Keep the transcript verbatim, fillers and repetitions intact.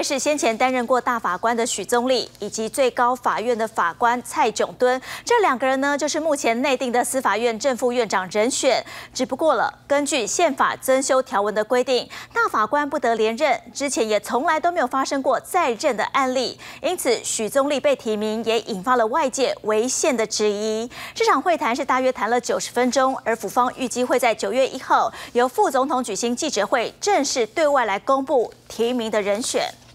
别是先前担任过大法官的许宗力，以及最高法院的法官蔡炯敦，这两个人呢，就是目前内定的司法院正副院长人选。只不过了，根据宪法增修条文的规定，大法官不得连任，之前也从来都没有发生过再任的案例，因此许宗力被提名也引发了外界违宪的质疑。这场会谈是大约谈了九十分钟，而府方预计会在九月一号由副总统举行记者会，正式对外来公布提名的人选。